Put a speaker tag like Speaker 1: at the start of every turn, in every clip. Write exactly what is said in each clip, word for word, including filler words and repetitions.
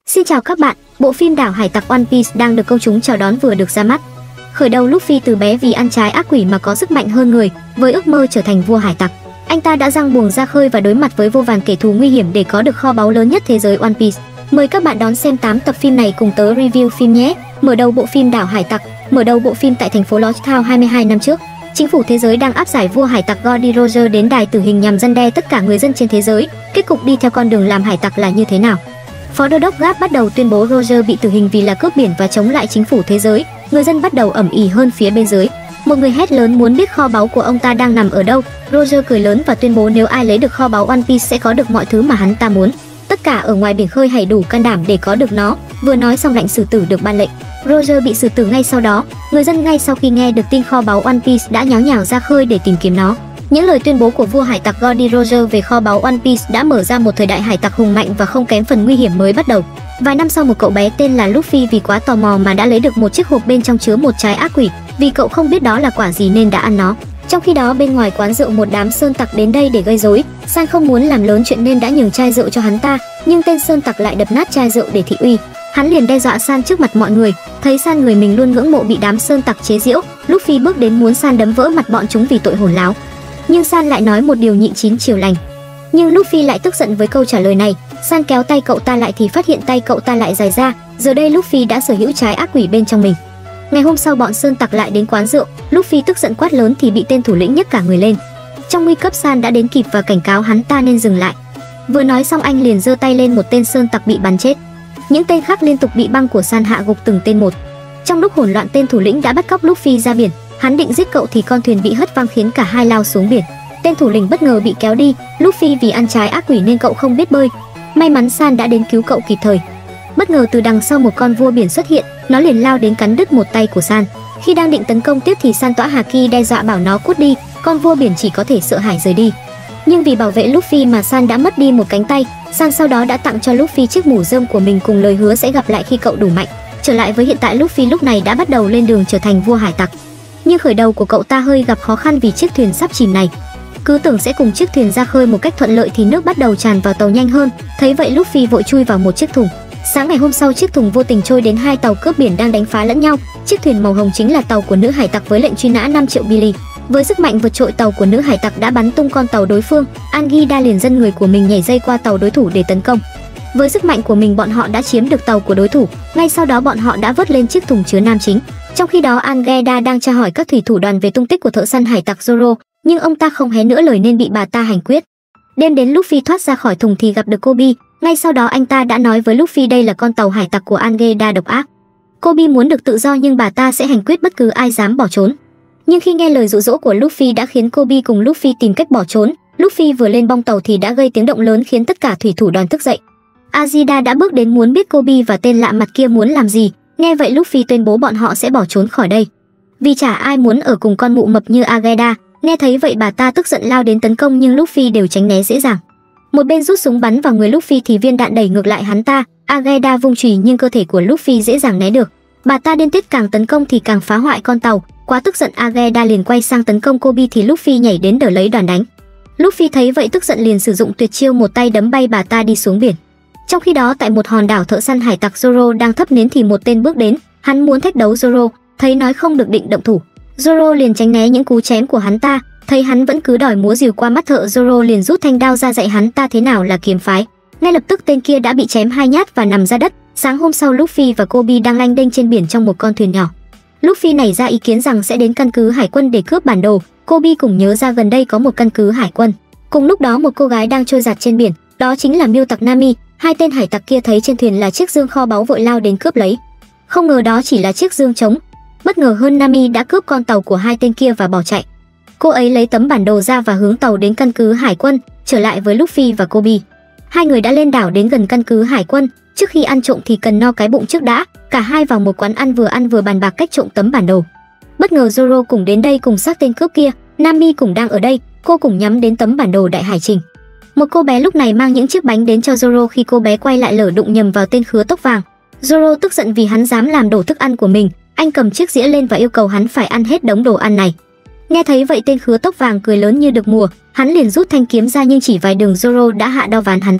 Speaker 1: Xin chào các bạn, bộ phim Đảo Hải Tặc One Piece đang được công chúng chào đón vừa được ra mắt. Khởi đầu Luffy từ bé vì ăn trái ác quỷ mà có sức mạnh hơn người, với ước mơ trở thành vua hải tặc. Anh ta đã giăng buồng ra khơi và đối mặt với vô vàn kẻ thù nguy hiểm để có được kho báu lớn nhất thế giới One Piece. Mời các bạn đón xem tám tập phim này cùng tớ review phim nhé. Mở đầu bộ phim Đảo Hải Tặc. Mở đầu bộ phim tại thành phố Lost Town hai mươi hai năm trước. Chính phủ thế giới đang áp giải vua hải tặc Goldie Roger đến đài tử hình nhằm răn đe tất cả người dân trên thế giới. Kết cục đi theo con đường làm hải tặc là như thế nào? Phó đô đốc Garp bắt đầu tuyên bố Roger bị tử hình vì là cướp biển và chống lại chính phủ thế giới. Người dân bắt đầu ầm ĩ hơn phía bên dưới. Một người hét lớn muốn biết kho báu của ông ta đang nằm ở đâu. Roger cười lớn và tuyên bố nếu ai lấy được kho báu One Piece sẽ có được mọi thứ mà hắn ta muốn. Tất cả ở ngoài biển khơi hãy đủ can đảm để có được nó. Vừa nói xong lệnh xử tử được ban lệnh. Roger bị xử tử ngay sau đó. Người dân ngay sau khi nghe được tin kho báu One Piece đã nháo nhào ra khơi để tìm kiếm nó. Những lời tuyên bố của vua hải tặc Goldie Roger về kho báu One Piece đã mở ra một thời đại hải tặc hùng mạnh và không kém phần nguy hiểm mới bắt đầu. Vài năm sau, một cậu bé tên là Luffy vì quá tò mò mà đã lấy được một chiếc hộp bên trong chứa một trái ác quỷ. Vì cậu không biết đó là quả gì nên đã ăn nó. Trong khi đó bên ngoài quán rượu một đám sơn tặc đến đây để gây rối. San không muốn làm lớn chuyện nên đã nhường chai rượu cho hắn ta, nhưng tên sơn tặc lại đập nát chai rượu để thị uy. Hắn liền đe dọa San trước mặt mọi người. Thấy San người mình luôn ngưỡng mộ bị đám sơn tặc chế giễu, Luffy bước đến muốn San đấm vỡ mặt bọn chúng vì tội hỗn láo. Nhưng San lại nói một điều nhịn chín chiều lành. Nhưng Luffy lại tức giận với câu trả lời này. San kéo tay cậu ta lại thì phát hiện tay cậu ta lại dài ra. Giờ đây Luffy đã sở hữu trái ác quỷ bên trong mình. Ngày hôm sau bọn sơn tặc lại đến quán rượu. Luffy tức giận quát lớn thì bị tên thủ lĩnh nhấc cả người lên. Trong nguy cấp San đã đến kịp và cảnh cáo hắn ta nên dừng lại. Vừa nói xong anh liền giơ tay lên một tên sơn tặc bị bắn chết. Những tên khác liên tục bị băng của San hạ gục từng tên một. Trong lúc hỗn loạn tên thủ lĩnh đã bắt cóc Luffy ra biển. Hắn định giết cậu thì con thuyền bị hất văng khiến cả hai lao xuống biển. Tên thủ lĩnh bất ngờ bị kéo đi. Luffy vì ăn trái ác quỷ nên cậu không biết bơi. May mắn San đã đến cứu cậu kịp thời. Bất ngờ từ đằng sau một con vua biển xuất hiện, nó liền lao đến cắn đứt một tay của San. Khi đang định tấn công tiếp thì San tỏa haki đe dọa bảo nó cút đi. Con vua biển chỉ có thể sợ hãi rời đi. Nhưng vì bảo vệ Luffy mà San đã mất đi một cánh tay. San sau đó đã tặng cho Luffy chiếc mũ rơm của mình cùng lời hứa sẽ gặp lại khi cậu đủ mạnh. Trở lại với hiện tại, Luffy lúc này đã bắt đầu lên đường trở thành vua hải tặc. Nhưng khởi đầu của cậu ta hơi gặp khó khăn vì chiếc thuyền sắp chìm này. Cứ tưởng sẽ cùng chiếc thuyền ra khơi một cách thuận lợi thì nước bắt đầu tràn vào tàu nhanh hơn. Thấy vậy Luffy vội chui vào một chiếc thùng. Sáng ngày hôm sau, chiếc thùng vô tình trôi đến hai tàu cướp biển đang đánh phá lẫn nhau. Chiếc thuyền màu hồng chính là tàu của nữ hải tặc với lệnh truy nã năm triệu Billy. Với sức mạnh vượt trội, tàu của nữ hải tặc đã bắn tung con tàu đối phương. Angida liền dẫn người của mình nhảy dây qua tàu đối thủ để tấn công. Với sức mạnh của mình, bọn họ đã chiếm được tàu của đối thủ. Ngay sau đó bọn họ đã vớt lên chiếc thùng chứa nam chính. Trong khi đó Angeda đang tra hỏi các thủy thủ đoàn về tung tích của thợ săn hải tặc Zoro, nhưng ông ta không hé nửa lời nên bị bà ta hành quyết. Đêm đến Luffy thoát ra khỏi thùng thì gặp được Kobe. Ngay sau đó anh ta đã nói với Luffy đây là con tàu hải tặc của Angeda độc ác. Kobe muốn được tự do nhưng bà ta sẽ hành quyết bất cứ ai dám bỏ trốn. Nhưng khi nghe lời dụ dỗ của Luffy đã khiến Kobe cùng Luffy tìm cách bỏ trốn. Luffy vừa lên bong tàu thì đã gây tiếng động lớn khiến tất cả thủy thủ đoàn thức dậy. Azida đã bước đến muốn biết Kobe và tên lạ mặt kia muốn làm gì. Nghe vậy Luffy tuyên bố bọn họ sẽ bỏ trốn khỏi đây, vì chả ai muốn ở cùng con mụ mập như Ageda. Nghe thấy vậy bà ta tức giận lao đến tấn công nhưng Luffy đều tránh né dễ dàng. Một bên rút súng bắn vào người Luffy thì viên đạn đẩy ngược lại hắn ta. Ageda vung chùy nhưng cơ thể của Luffy dễ dàng né được. Bà ta điên tiết, càng tấn công thì càng phá hoại con tàu. Quá tức giận, Ageda liền quay sang tấn công Kobe thì Luffy nhảy đến đỡ lấy đòn đánh. Luffy thấy vậy tức giận liền sử dụng tuyệt chiêu một tay đấm bay bà ta đi xuống biển. Trong khi đó tại một hòn đảo, thợ săn hải tặc Zoro đang thấp nến thì một tên bước đến. Hắn muốn thách đấu Zoro, thấy nói không được định động thủ. Zoro liền tránh né những cú chém của hắn ta. Thấy hắn vẫn cứ đòi múa rìu qua mắt thợ, Zoro liền rút thanh đao ra dạy hắn ta thế nào là kiếm phái. Ngay lập tức tên kia đã bị chém hai nhát và nằm ra đất. Sáng hôm sau Luffy và Kobe đang lanh đênh trên biển trong một con thuyền nhỏ. Luffy nảy ra ý kiến rằng sẽ đến căn cứ hải quân để cướp bản đồ. Kobe cũng nhớ ra gần đây có một căn cứ hải quân. Cùng lúc đó một cô gái đang trôi giạt trên biển, đó chính là miêu tặc Nami. Hai tên hải tặc kia thấy trên thuyền là chiếc dương kho báu vội lao đến cướp lấy. Không ngờ đó chỉ là chiếc dương trống. Bất ngờ hơn, Nami đã cướp con tàu của hai tên kia và bỏ chạy. Cô ấy lấy tấm bản đồ ra và hướng tàu đến căn cứ hải quân. Trở lại với Luffy và Kobe, hai người đã lên đảo đến gần căn cứ hải quân. Trước khi ăn trộm thì cần no cái bụng trước đã. Cả hai vào một quán ăn vừa ăn vừa bàn bạc cách trộm tấm bản đồ. Bất ngờ Zoro cùng đến đây cùng xác tên cướp kia. Nami cũng đang ở đây. Cô cùng nhắm đến tấm bản đồ đại hải trình. Một cô bé lúc này mang những chiếc bánh đến cho Zoro. Khi cô bé quay lại lỡ đụng nhầm vào tên khứa tóc vàng. Zoro tức giận vì hắn dám làm đổ thức ăn của mình. Anh cầm chiếc dĩa lên và yêu cầu hắn phải ăn hết đống đồ ăn này. Nghe thấy vậy tên khứa tóc vàng cười lớn như được mùa. Hắn liền rút thanh kiếm ra nhưng chỉ vài đường Zoro đã hạ đao ván hắn ta.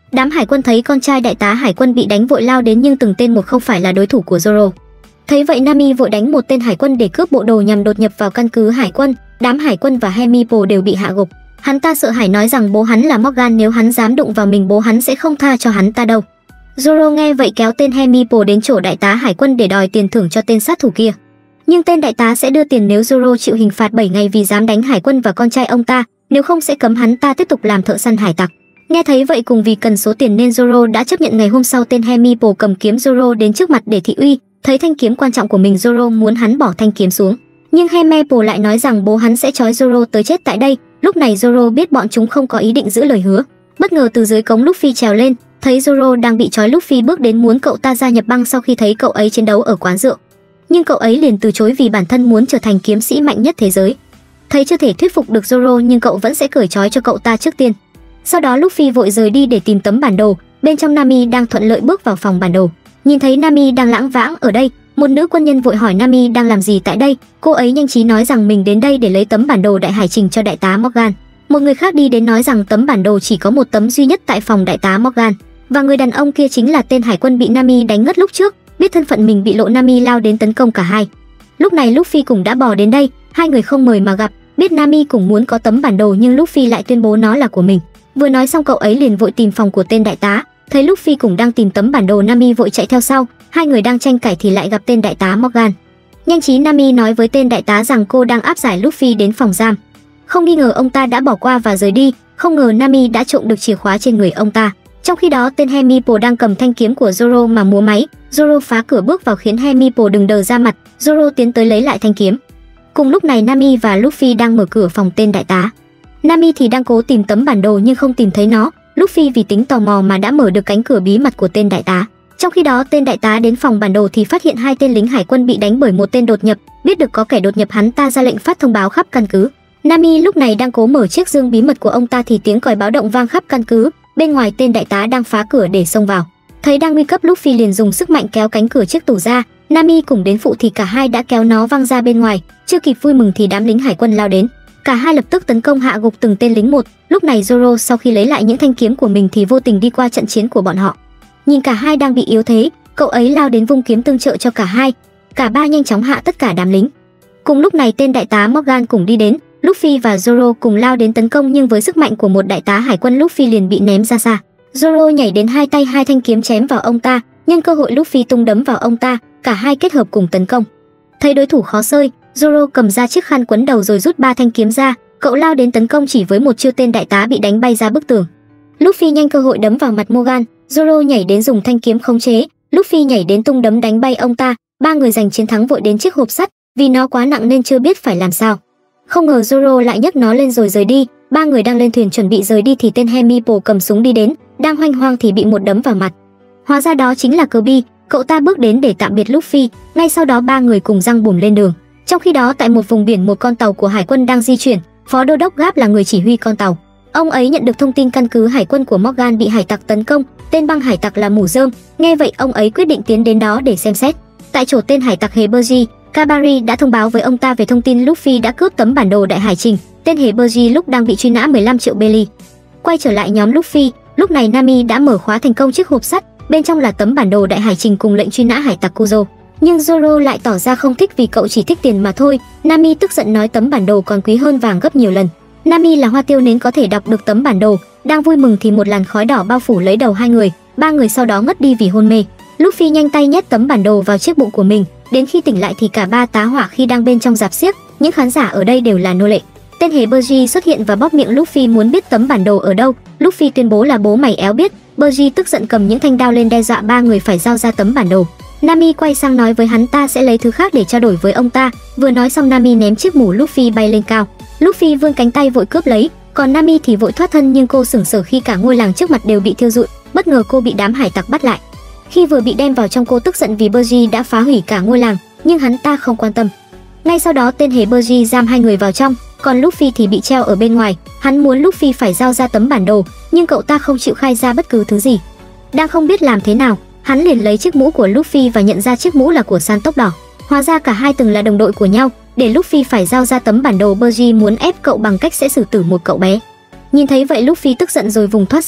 Speaker 1: Đám hải quân thấy con trai đại tá hải quân bị đánh vội lao đến nhưng từng tên một không phải là đối thủ của Zoro. Thấy vậy Nami vội đánh một tên hải quân để cướp bộ đồ nhằm đột nhập vào căn cứ hải quân. Đám hải quân và Hemipo đều bị hạ gục. Hắn ta sợ hãi nói rằng bố hắn là Morgan, nếu hắn dám đụng vào mình bố hắn sẽ không tha cho hắn ta đâu. Zoro nghe vậy kéo tên Hemipo đến chỗ đại tá hải quân để đòi tiền thưởng cho tên sát thủ kia. Nhưng tên đại tá sẽ đưa tiền nếu Zoro chịu hình phạt bảy ngày vì dám đánh hải quân và con trai ông ta, nếu không sẽ cấm hắn ta tiếp tục làm thợ săn hải tặc. Nghe thấy vậy cùng vì cần số tiền nên Zoro đã chấp nhận. Ngày hôm sau tên Hemipo cầm kiếm Zoro đến trước mặt để thị uy, thấy thanh kiếm quan trọng của mình Zoro muốn hắn bỏ thanh kiếm xuống. Nhưng Hemipo lại nói rằng bố hắn sẽ trói Zoro tới chết tại đây. Lúc này Zoro biết bọn chúng không có ý định giữ lời hứa. Bất ngờ từ dưới cống Luffy trèo lên, thấy Zoro đang bị trói, Luffy bước đến muốn cậu ta gia nhập băng sau khi thấy cậu ấy chiến đấu ở quán rượu. Nhưng cậu ấy liền từ chối vì bản thân muốn trở thành kiếm sĩ mạnh nhất thế giới. Thấy chưa thể thuyết phục được Zoro nhưng cậu vẫn sẽ cởi trói cho cậu ta trước tiên. Sau đó Luffy vội rời đi để tìm tấm bản đồ. Bên trong Nami đang thuận lợi bước vào phòng bản đồ. Nhìn thấy Nami đang lãng vãng ở đây, một nữ quân nhân vội hỏi Nami đang làm gì tại đây. Cô ấy nhanh trí nói rằng mình đến đây để lấy tấm bản đồ đại hải trình cho đại tá Morgan. Một người khác đi đến nói rằng tấm bản đồ chỉ có một tấm duy nhất tại phòng đại tá Morgan, và người đàn ông kia chính là tên hải quân bị Nami đánh ngất lúc trước. Biết thân phận mình bị lộ, Nami lao đến tấn công cả hai. Lúc này Luffy cũng đã bò đến đây, hai người không mời mà gặp. Biết Nami cũng muốn có tấm bản đồ nhưng Luffy lại tuyên bố nó là của mình. Vừa nói xong cậu ấy liền vội tìm phòng của tên đại tá. Thấy Luffy cũng đang tìm tấm bản đồ, Nami vội chạy theo sau. Hai người đang tranh cãi thì lại gặp tên đại tá Morgan. Nhanh trí Nami nói với tên đại tá rằng cô đang áp giải Luffy đến phòng giam. Không nghi ngờ ông ta đã bỏ qua và rời đi. Không ngờ Nami đã trộm được chìa khóa trên người ông ta. Trong khi đó tên Hemipo đang cầm thanh kiếm của Zoro mà múa máy. Zoro phá cửa bước vào khiến Hemipo đừng đờ ra mặt. Zoro tiến tới lấy lại thanh kiếm. Cùng lúc này Nami và Luffy đang mở cửa phòng tên đại tá. Nami thì đang cố tìm tấm bản đồ nhưng không tìm thấy nó. Luffy vì tính tò mò mà đã mở được cánh cửa bí mật của tên đại tá. Trong khi đó tên đại tá đến phòng bản đồ thì phát hiện hai tên lính hải quân bị đánh bởi một tên đột nhập. Biết được có kẻ đột nhập, hắn ta ra lệnh phát thông báo khắp căn cứ. Nami lúc này đang cố mở chiếc dương bí mật của ông ta thì tiếng còi báo động vang khắp căn cứ. Bên ngoài tên đại tá đang phá cửa để xông vào. Thấy đang nguy cấp, Luffy liền dùng sức mạnh kéo cánh cửa chiếc tủ ra. Nami cùng đến phụ thì cả hai đã kéo nó văng ra bên ngoài. Chưa kịp vui mừng thì đám lính hải quân lao đến. Cả hai lập tức tấn công hạ gục từng tên lính một. Lúc này Zoro sau khi lấy lại những thanh kiếm của mình thì vô tình đi qua trận chiến của bọn họ. Nhìn cả hai đang bị yếu thế, cậu ấy lao đến vung kiếm tương trợ cho cả hai. Cả ba nhanh chóng hạ tất cả đám lính. Cùng lúc này tên đại tá Morgan cùng đi đến. Luffy và Zoro cùng lao đến tấn công nhưng với sức mạnh của một đại tá hải quân, Luffy liền bị ném ra xa. Zoro nhảy đến hai tay hai thanh kiếm chém vào ông ta, nhân cơ hội Luffy tung đấm vào ông ta, cả hai kết hợp cùng tấn công. Thấy đối thủ khó xơi, Zoro cầm ra chiếc khăn quấn đầu rồi rút ba thanh kiếm ra, cậu lao đến tấn công chỉ với một chiêu tên đại tá bị đánh bay ra bức tường. Luffy nhanh cơ hội đấm vào mặt Morgan, Zoro nhảy đến dùng thanh kiếm khống chế, Luffy nhảy đến tung đấm đánh bay ông ta, ba người giành chiến thắng vội đến chiếc hộp sắt, vì nó quá nặng nên chưa biết phải làm sao. Không ngờ Zoro lại nhấc nó lên rồi rời đi. Ba người đang lên thuyền chuẩn bị rời đi thì tên Hemipo cầm súng đi đến, đang hoanh hoang thì bị một đấm vào mặt. Hóa ra đó chính là Kirby, cậu ta bước đến để tạm biệt Luffy. Ngay sau đó ba người cùng giăng bùm lên đường. Trong khi đó tại một vùng biển, một con tàu của hải quân đang di chuyển. Phó đô đốc Gap là người chỉ huy con tàu. Ông ấy nhận được thông tin căn cứ hải quân của Morgan bị hải tặc tấn công. Tên băng hải tặc là Mủ Rơm. Nghe vậy ông ấy quyết định tiến đến đó để xem xét. Tại chỗ tên hải tặc Heberji, Kabari đã thông báo với ông ta về thông tin Luffy đã cướp tấm bản đồ đại hải trình. Tên Heberji lúc đang bị truy nã mười lăm triệu belly. Quay trở lại nhóm Luffy, lúc này Nami đã mở khóa thành công chiếc hộp sắt, bên trong là tấm bản đồ đại hải trình cùng lệnh truy nã hải tặc Kuzo. Nhưng Zoro lại tỏ ra không thích vì cậu chỉ thích tiền mà thôi. Nami tức giận nói tấm bản đồ còn quý hơn vàng gấp nhiều lần. Nami là hoa tiêu nên có thể đọc được tấm bản đồ. Đang vui mừng thì một làn khói đỏ bao phủ lấy đầu hai người, ba người sau đó ngất đi vì hôn mê. Luffy nhanh tay nhét tấm bản đồ vào chiếc bụng của mình. Đến khi tỉnh lại thì cả ba tá hỏa khi đang bên trong rạp xiếc. Những khán giả ở đây đều là nô lệ. Tên Heberji xuất hiện và bóp miệng Luffy muốn biết tấm bản đồ ở đâu. Luffy tuyên bố là bố mày éo biết. Berji tức giận cầm những thanh đao lên đe dọa ba người phải giao ra tấm bản đồ. Nami quay sang nói với hắn ta sẽ lấy thứ khác để trao đổi với ông ta. Vừa nói xong Nami ném chiếc mũ Luffy bay lên cao. Luffy vươn cánh tay vội cướp lấy, còn Nami thì vội thoát thân nhưng cô sửng sờ khi cả ngôi làng trước mặt đều bị thiêu rụi. Bất ngờ cô bị đám hải tặc bắt lại. Khi vừa bị đem vào trong cô tức giận vì Berji đã phá hủy cả ngôi làng, nhưng hắn ta không quan tâm. Ngay sau đó tên Heberji giam hai người vào trong, còn Luffy thì bị treo ở bên ngoài. Hắn muốn Luffy phải giao ra tấm bản đồ, nhưng cậu ta không chịu khai ra bất cứ thứ gì. Đang không biết làm thế nào, hắn liền lấy chiếc mũ của Luffy và nhận ra chiếc mũ là của San Tóc Đỏ. Hóa ra cả hai từng là đồng đội của nhau. Để Luffy phải giao ra tấm bản đồ, Berji muốn ép cậu bằng cách sẽ xử tử một cậu bé. Nhìn thấy vậy Luffy tức giận rồi vùng thoát ra.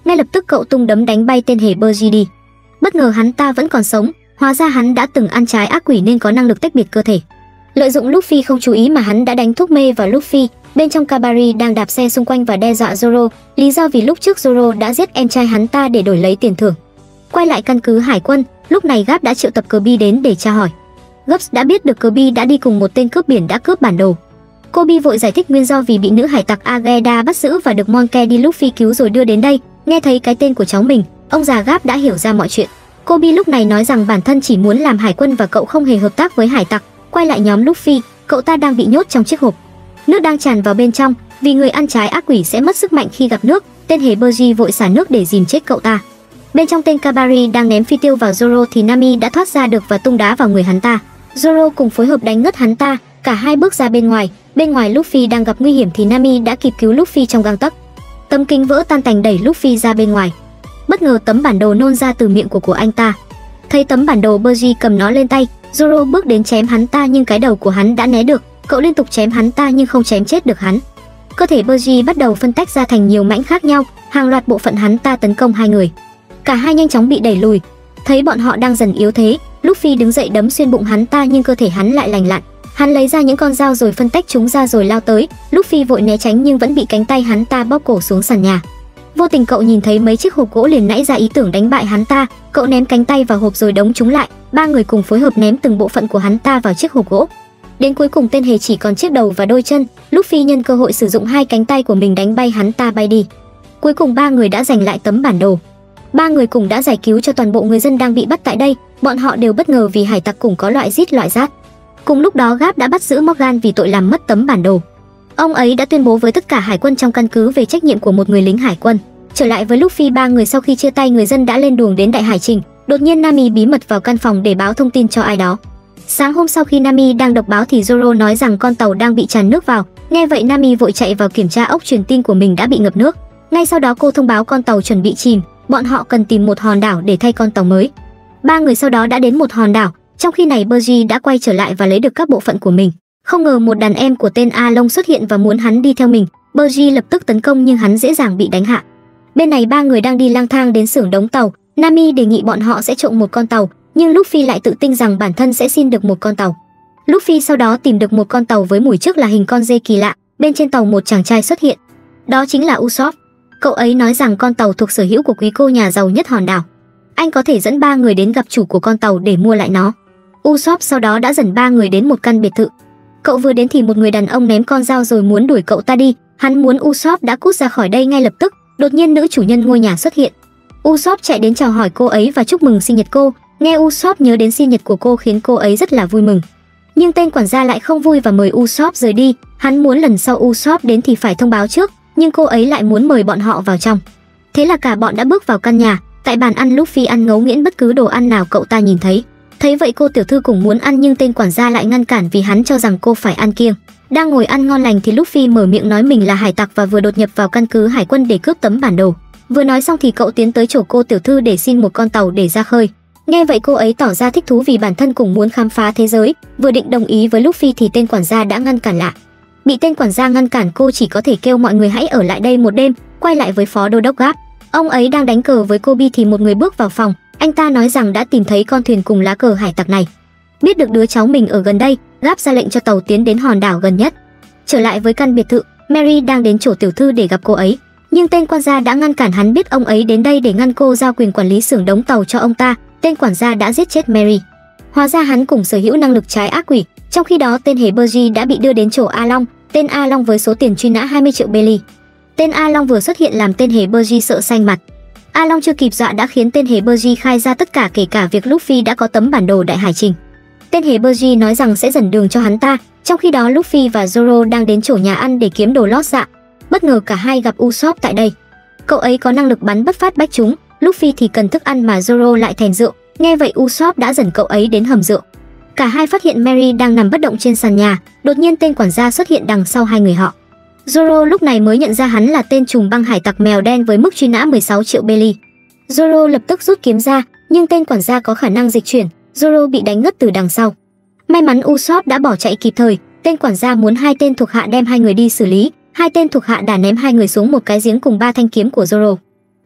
Speaker 1: ngay lập tức cậu tung đấm đánh bay tên hề Bergy đi. Bất ngờ hắn ta vẫn còn sống, hóa ra hắn đã từng ăn trái ác quỷ nên có năng lực tách biệt cơ thể. Lợi dụng Luffy không chú ý mà hắn đã đánh thuốc mê vào Luffy. Bên trong Kabari đang đạp xe xung quanh và đe dọa Zoro, lý do vì lúc trước Zoro đã giết em trai hắn ta để đổi lấy tiền thưởng. Quay lại căn cứ hải quân, lúc này Garp đã triệu tập Kirby đến để tra hỏi. Garp đã biết được Kirby đã đi cùng một tên cướp biển đã cướp bản đồ. Kobe vội giải thích nguyên do vì bị nữ hải tặc Ageda bắt giữ và được Monkey D. Luffy cứu rồi đưa đến đây. Nghe thấy cái tên của cháu mình, ông già Garp đã hiểu ra mọi chuyện. Kobe lúc này nói rằng bản thân chỉ muốn làm hải quân và cậu không hề hợp tác với hải tặc. Quay lại nhóm Luffy, cậu ta đang bị nhốt trong chiếc hộp. Nước đang tràn vào bên trong, vì người ăn trái ác quỷ sẽ mất sức mạnh khi gặp nước. Tên hề Bergy vội xả nước để dìm chết cậu ta. Bên trong tên Kabari đang ném phi tiêu vào Zoro thì Nami đã thoát ra được và tung đá vào người hắn ta. Zoro cùng phối hợp đánh ngất hắn ta, cả hai bước ra bên ngoài. Bên ngoài Luffy đang gặp nguy hiểm thì Nami đã kịp cứu Luffy trong gang tấc. Tấm kính vỡ tan tành đẩy Luffy ra bên ngoài. Bất ngờ tấm bản đồ nôn ra từ miệng của của anh ta. Thấy tấm bản đồ, Bergy cầm nó lên tay. Zoro bước đến chém hắn ta nhưng cái đầu của hắn đã né được. Cậu liên tục chém hắn ta nhưng không chém chết được hắn. Cơ thể Bergy bắt đầu phân tách ra thành nhiều mảnh khác nhau, hàng loạt bộ phận hắn ta tấn công hai người. Cả hai nhanh chóng bị đẩy lùi. Thấy bọn họ đang dần yếu thế, Luffy đứng dậy đấm xuyên bụng hắn ta nhưng cơ thể hắn lại lành lặn. Hắn lấy ra những con dao rồi phân tách chúng ra rồi lao tới. Luffy vội né tránh nhưng vẫn bị cánh tay hắn ta bóp cổ xuống sàn nhà. Vô tình cậu nhìn thấy mấy chiếc hộp gỗ liền nãy ra ý tưởng đánh bại hắn ta. Cậu ném cánh tay vào hộp rồi đóng chúng lại. Ba người cùng phối hợp ném từng bộ phận của hắn ta vào chiếc hộp gỗ. Đến cuối cùng tên hề chỉ còn chiếc đầu và đôi chân. Luffy nhân cơ hội sử dụng hai cánh tay của mình đánh bay hắn ta bay đi. Cuối cùng ba người đã giành lại tấm bản đồ. Ba người cùng đã giải cứu cho toàn bộ người dân đang bị bắt tại đây. Bọn họ đều bất ngờ vì hải tặc cùng có loại giết loại rát. Cùng lúc đó Garp đã bắt giữ Morgan vì tội làm mất tấm bản đồ. Ông ấy đã tuyên bố với tất cả hải quân trong căn cứ về trách nhiệm của một người lính hải quân. Trở lại với Luffy, ba người sau khi chia tay người dân đã lên đường đến Đại Hải Trình. Đột nhiên Nami bí mật vào căn phòng để báo thông tin cho ai đó. Sáng hôm sau khi Nami đang đọc báo thì Zoro nói rằng con tàu đang bị tràn nước vào. Nghe vậy Nami vội chạy vào kiểm tra ốc truyền tin của mình đã bị ngập nước. Ngay sau đó cô thông báo con tàu chuẩn bị chìm, bọn họ cần tìm một hòn đảo để thay con tàu mới. Ba người sau đó đã đến một hòn đảo. Trong khi này Bergy đã quay trở lại và lấy được các bộ phận của mình. Không ngờ một đàn em của tên A Long xuất hiện và muốn hắn đi theo mình. Bergy lập tức tấn công nhưng hắn dễ dàng bị đánh hạ. Bên này ba người đang đi lang thang đến xưởng đóng tàu. Nami đề nghị bọn họ sẽ trộm một con tàu, nhưng Luffy lại tự tin rằng bản thân sẽ xin được một con tàu. Luffy sau đó tìm được một con tàu với mùi trước là hình con dê kỳ lạ. Bên trên tàu một chàng trai xuất hiện. Đó chính là Usopp. Cậu ấy nói rằng con tàu thuộc sở hữu của quý cô nhà giàu nhất hòn đảo. Anh có thể dẫn ba người đến gặp chủ của con tàu để mua lại nó. Usopp sau đó đã dẫn ba người đến một căn biệt thự. Cậu vừa đến thì một người đàn ông ném con dao rồi muốn đuổi cậu ta đi. Hắn muốn Usopp đã cút ra khỏi đây ngay lập tức. Đột nhiên nữ chủ nhân ngôi nhà xuất hiện. Usopp chạy đến chào hỏi cô ấy và chúc mừng sinh nhật cô. Nghe Usopp nhớ đến sinh nhật của cô khiến cô ấy rất là vui mừng. Nhưng tên quản gia lại không vui và mời Usopp rời đi. Hắn muốn lần sau Usopp đến thì phải thông báo trước, nhưng cô ấy lại muốn mời bọn họ vào trong. Thế là cả bọn đã bước vào căn nhà. Tại bàn ăn Luffy ăn ngấu nghiến bất cứ đồ ăn nào cậu ta nhìn thấy. Thấy vậy cô tiểu thư cũng muốn ăn nhưng tên quản gia lại ngăn cản vì hắn cho rằng cô phải ăn kiêng. Đang ngồi ăn ngon lành thì Luffy mở miệng nói mình là hải tặc và vừa đột nhập vào căn cứ hải quân để cướp tấm bản đồ. Vừa nói xong thì cậu tiến tới chỗ cô tiểu thư để xin một con tàu để ra khơi. Nghe vậy cô ấy tỏ ra thích thú vì bản thân cũng muốn khám phá thế giới. Vừa định đồng ý với Luffy thì tên quản gia đã ngăn cản lại. Bị tên quản gia ngăn cản cô chỉ có thể kêu mọi người hãy ở lại đây một đêm. Quay lại với phó đô đốc Garp. Ông ấy đang đánh cờ với Kobe thì một người bước vào phòng. Anh ta nói rằng đã tìm thấy con thuyền cùng lá cờ hải tặc này. Biết được đứa cháu mình ở gần đây, Garp ra lệnh cho tàu tiến đến hòn đảo gần nhất. Trở lại với căn biệt thự, Mary đang đến chỗ tiểu thư để gặp cô ấy. Nhưng tên quản gia đã ngăn cản hắn, biết ông ấy đến đây để ngăn cô giao quyền quản lý xưởng đóng tàu cho ông ta. Tên quản gia đã giết chết Mary. Hóa ra hắn cũng sở hữu năng lực trái ác quỷ. Trong khi đó tên hề Bergy đã bị đưa đến chỗ A Long. Tên A Long với số tiền truy nã hai mươi triệu belly. Tên A Long vừa xuất hiện làm tên hề Bergy sợ xanh mặt. A Long chưa kịp dọa đã khiến tên hề Bergy khai ra tất cả, kể cả việc Luffy đã có tấm bản đồ Đại Hải Trình. Tên hề Bergy nói rằng sẽ dẫn đường cho hắn ta. Trong khi đó Luffy và Zoro đang đến chỗ nhà ăn để kiếm đồ lót dạ. Bất ngờ cả hai gặp Usopp tại đây. Cậu ấy có năng lực bắn bất phát bách chúng. Luffy thì cần thức ăn mà Zoro lại thèm rượu. Nghe vậy Usopp đã dẫn cậu ấy đến hầm rượu. Cả hai phát hiện Mary đang nằm bất động trên sàn nhà. Đột nhiên tên quản gia xuất hiện đằng sau hai người họ. Zoro lúc này mới nhận ra hắn là tên trùm băng hải tặc mèo đen với mức truy nã mười sáu triệu belly. Zoro lập tức rút kiếm ra, nhưng tên quản gia có khả năng dịch chuyển. Zoro bị đánh ngất từ đằng sau. May mắn Usopp đã bỏ chạy kịp thời. Tên quản gia muốn hai tên thuộc hạ đem hai người đi xử lý. Hai tên thuộc hạ đã ném hai người xuống một cái giếng cùng ba thanh kiếm của Zoro.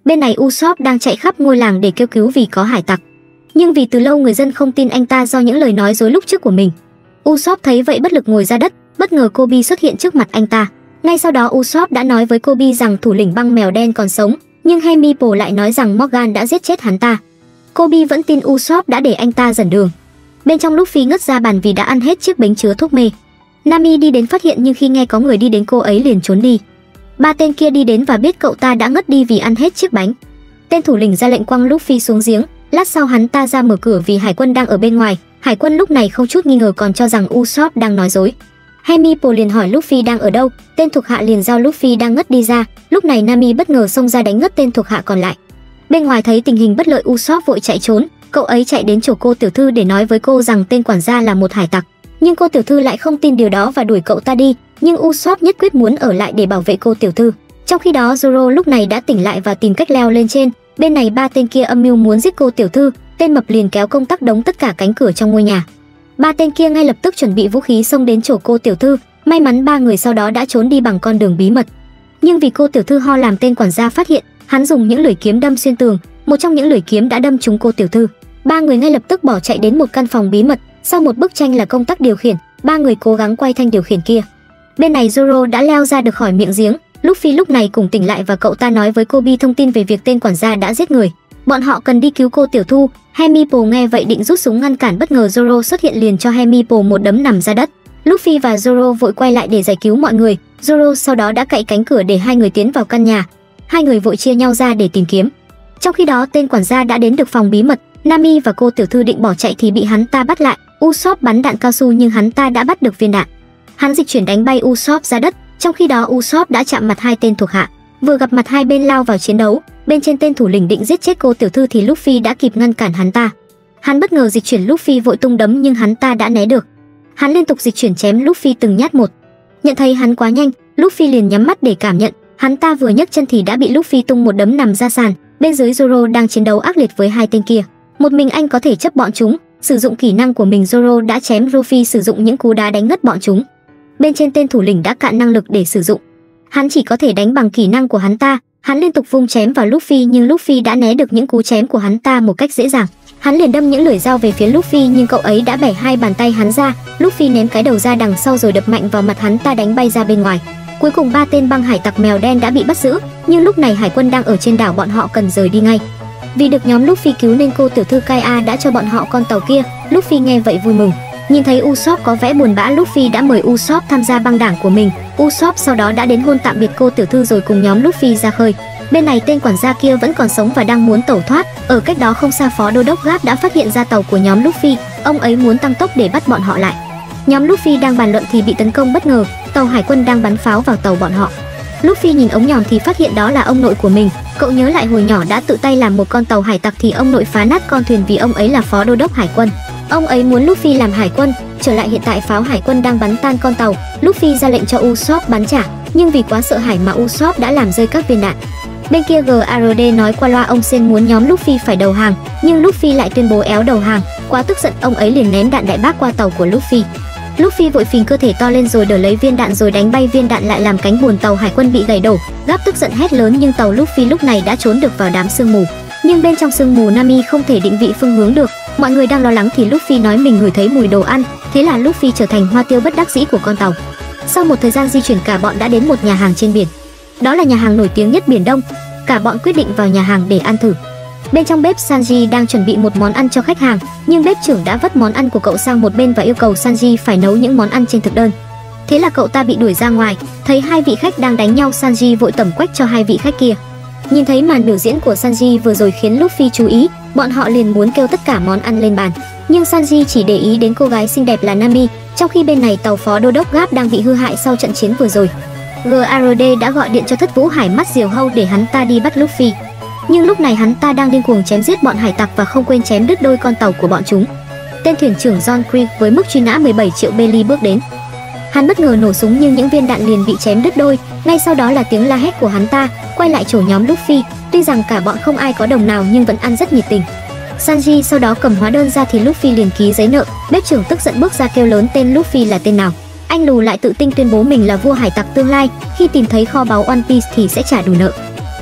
Speaker 1: Bên này Usopp đang chạy khắp ngôi làng để kêu cứu vì có hải tặc. Nhưng vì từ lâu người dân không tin anh ta do những lời nói dối lúc trước của mình. Usopp thấy vậy bất lực ngồi ra đất, bất ngờ Kobe xuất hiện trước mặt anh ta. Ngay sau đó Usopp đã nói với Kobe rằng thủ lĩnh băng mèo đen còn sống, nhưng Hemipo lại nói rằng Morgan đã giết chết hắn ta. Kobe vẫn tin Usopp đã để anh ta dẫn đường. Bên trong Luffy ngất ra bàn vì đã ăn hết chiếc bánh chứa thuốc mê. Nami đi đến phát hiện nhưng khi nghe có người đi đến cô ấy liền trốn đi. Ba tên kia đi đến và biết cậu ta đã ngất đi vì ăn hết chiếc bánh. Tên thủ lĩnh ra lệnh quăng Luffy xuống giếng, lát sau hắn ta ra mở cửa vì hải quân đang ở bên ngoài. Hải quân lúc này không chút nghi ngờ còn cho rằng Usopp đang nói dối. Hemipo liền hỏi Luffy đang ở đâu, tên thuộc hạ liền giao Luffy đang ngất đi ra. Lúc này Nami bất ngờ xông ra đánh ngất tên thuộc hạ còn lại. Bên ngoài thấy tình hình bất lợi, Usopp vội chạy trốn. Cậu ấy chạy đến chỗ cô tiểu thư để nói với cô rằng tên quản gia là một hải tặc, nhưng cô tiểu thư lại không tin điều đó và đuổi cậu ta đi. Nhưng Usopp nhất quyết muốn ở lại để bảo vệ cô tiểu thư. Trong khi đó Zoro lúc này đã tỉnh lại và tìm cách leo lên trên. Bên này ba tên kia âm mưu muốn giết cô tiểu thư. Tên mập liền kéo công tắc đóng tất cả cánh cửa trong ngôi nhà. Ba tên kia ngay lập tức chuẩn bị vũ khí xông đến chỗ cô tiểu thư. May mắn ba người sau đó đã trốn đi bằng con đường bí mật. Nhưng vì cô tiểu thư ho làm tên quản gia phát hiện, hắn dùng những lưỡi kiếm đâm xuyên tường. Một trong những lưỡi kiếm đã đâm trúng cô tiểu thư. Ba người ngay lập tức bỏ chạy đến một căn phòng bí mật. Sau một bức tranh là công tắc điều khiển, ba người cố gắng quay thanh điều khiển kia. Bên này Zoro đã leo ra được khỏi miệng giếng. Luffy lúc này cũng tỉnh lại và cậu ta nói với Kobe thông tin về việc tên quản gia đã giết người. Bọn họ cần đi cứu cô tiểu thư. Hemipo nghe vậy định rút súng ngăn cản, bất ngờ Zoro xuất hiện liền cho Hemipo một đấm nằm ra đất. Luffy và Zoro vội quay lại để giải cứu mọi người. Zoro sau đó đã cạy cánh cửa để hai người tiến vào căn nhà. Hai người vội chia nhau ra để tìm kiếm. Trong khi đó tên quản gia đã đến được phòng bí mật. Nami và cô tiểu thư định bỏ chạy thì bị hắn ta bắt lại. Usopp bắn đạn cao su nhưng hắn ta đã bắt được viên đạn. Hắn dịch chuyển đánh bay Usopp ra đất. Trong khi đó Usopp đã chạm mặt hai tên thuộc hạ. Vừa gặp mặt hai bên lao vào chiến đấu. Bên trên tên thủ lĩnh định giết chết cô tiểu thư thì Luffy đã kịp ngăn cản hắn ta. Hắn bất ngờ dịch chuyển, Luffy vội tung đấm nhưng hắn ta đã né được. Hắn liên tục dịch chuyển chém Luffy từng nhát một. Nhận thấy hắn quá nhanh, Luffy liền nhắm mắt để cảm nhận. Hắn ta vừa nhấc chân thì đã bị Luffy tung một đấm nằm ra sàn. Bên dưới Zoro đang chiến đấu ác liệt với hai tên kia. Một mình anh có thể chấp bọn chúng. Sử dụng kỹ năng của mình, Zoro đã chém Luffy sử dụng những cú đá đánh ngất bọn chúng. Bên trên tên thủ lĩnh đã cạn năng lực để sử dụng. Hắn chỉ có thể đánh bằng kỹ năng của hắn ta. Hắn liên tục vung chém vào Luffy nhưng Luffy đã né được những cú chém của hắn ta một cách dễ dàng. Hắn liền đâm những lưỡi dao về phía Luffy nhưng cậu ấy đã bẻ hai bàn tay hắn ra. Luffy ném cái đầu ra đằng sau rồi đập mạnh vào mặt hắn ta đánh bay ra bên ngoài. Cuối cùng ba tên băng hải tặc mèo đen đã bị bắt giữ, nhưng lúc này hải quân đang ở trên đảo, bọn họ cần rời đi ngay. Vì được nhóm Luffy cứu nên cô tiểu thư Kaya đã cho bọn họ con tàu kia. Luffy nghe vậy vui mừng. Nhìn thấy Usopp có vẻ buồn bã, Luffy đã mời Usopp tham gia băng đảng của mình. Usopp sau đó đã đến hôn tạm biệt cô tiểu thư rồi cùng nhóm Luffy ra khơi. Bên này tên quản gia kia vẫn còn sống và đang muốn tẩu thoát. Ở cách đó không xa, phó đô đốc Garp đã phát hiện ra tàu của nhóm Luffy. Ông ấy muốn tăng tốc để bắt bọn họ lại. Nhóm Luffy đang bàn luận thì bị tấn công bất ngờ. Tàu hải quân đang bắn pháo vào tàu bọn họ. Luffy nhìn ống nhòm thì phát hiện đó là ông nội của mình. Cậu nhớ lại hồi nhỏ đã tự tay làm một con tàu hải tặc thì ông nội phá nát con thuyền vì ông ấy là phó đô đốc hải quân. Ông ấy muốn Luffy làm hải quân. Trở lại hiện tại, pháo hải quân đang bắn tan con tàu. Luffy ra lệnh cho Usopp bắn trả, nhưng vì quá sợ hãi mà Usopp đã làm rơi các viên đạn. Bên kia giê rờ đê nói qua loa ông Sen muốn nhóm Luffy phải đầu hàng, nhưng Luffy lại tuyên bố éo đầu hàng. Quá tức giận, ông ấy liền ném đạn đại bác qua tàu của Luffy. Luffy vội phình cơ thể to lên rồi đỡ lấy viên đạn rồi đánh bay viên đạn lại làm cánh buồm tàu hải quân bị gãy đổ. Garp tức giận hét lớn nhưng tàu Luffy lúc này đã trốn được vào đám sương mù. Nhưng bên trong sương mù Nami không thể định vị phương hướng được. Mọi người đang lo lắng thì Luffy nói mình ngửi thấy mùi đồ ăn, thế là Luffy trở thành hoa tiêu bất đắc dĩ của con tàu. Sau một thời gian di chuyển, cả bọn đã đến một nhà hàng trên biển. Đó là nhà hàng nổi tiếng nhất Biển Đông. Cả bọn quyết định vào nhà hàng để ăn thử. Bên trong bếp, Sanji đang chuẩn bị một món ăn cho khách hàng, nhưng bếp trưởng đã vứt món ăn của cậu sang một bên và yêu cầu Sanji phải nấu những món ăn trên thực đơn. Thế là cậu ta bị đuổi ra ngoài. Thấy hai vị khách đang đánh nhau, Sanji vội tẩm quách cho hai vị khách kia. Nhìn thấy màn biểu diễn của Sanji vừa rồi khiến Luffy chú ý, bọn họ liền muốn kêu tất cả món ăn lên bàn. Nhưng Sanji chỉ để ý đến cô gái xinh đẹp là Nami. Trong khi bên này tàu phó đô đốc Garp đang bị hư hại sau trận chiến vừa rồi. giê rờ đê đã gọi điện cho Thất Vũ Hải mắt diều hâu để hắn ta đi bắt Luffy. Nhưng lúc này hắn ta đang điên cuồng chém giết bọn hải tặc và không quên chém đứt đôi con tàu của bọn chúng. Tên thuyền trưởng John Creek với mức truy nã mười bảy triệu belly bước đến. Hắn bất ngờ nổ súng nhưng những viên đạn liền bị chém đứt đôi. Ngay sau đó là tiếng la hét của hắn ta. Quay lại chỗ nhóm Luffy, tuy rằng cả bọn không ai có đồng nào nhưng vẫn ăn rất nhiệt tình. Sanji sau đó cầm hóa đơn ra thì Luffy liền ký giấy nợ. Bếp trưởng tức giận bước ra kêu lớn tên Luffy là tên nào. Anh lù lại tự tin tuyên bố mình là vua hải tặc tương lai, khi tìm thấy kho báu One Piece thì sẽ trả đủ nợ.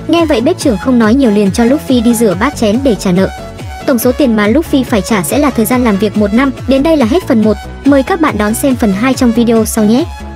Speaker 1: Nghe vậy bếp trưởng không nói nhiều liền cho Luffy đi rửa bát chén để trả nợ. Tổng số tiền mà Luffy phải trả sẽ là thời gian làm việc một năm. Đến đây là hết phần một. Mời các bạn đón xem phần hai trong video sau nhé.